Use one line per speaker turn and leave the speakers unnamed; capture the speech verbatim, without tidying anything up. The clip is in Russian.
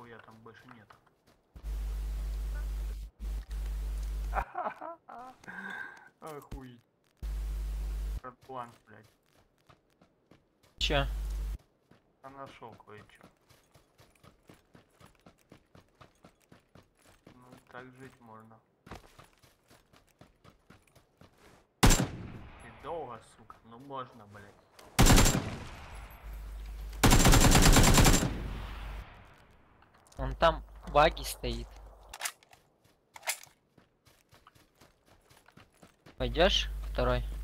нихуя там больше нет. Охуеть. План, блядь.
Че?
А нашел кое-что. Ну так жить можно. И долго, сука, ну можно, блядь.
Он там баги стоит. Пойдешь? Второй.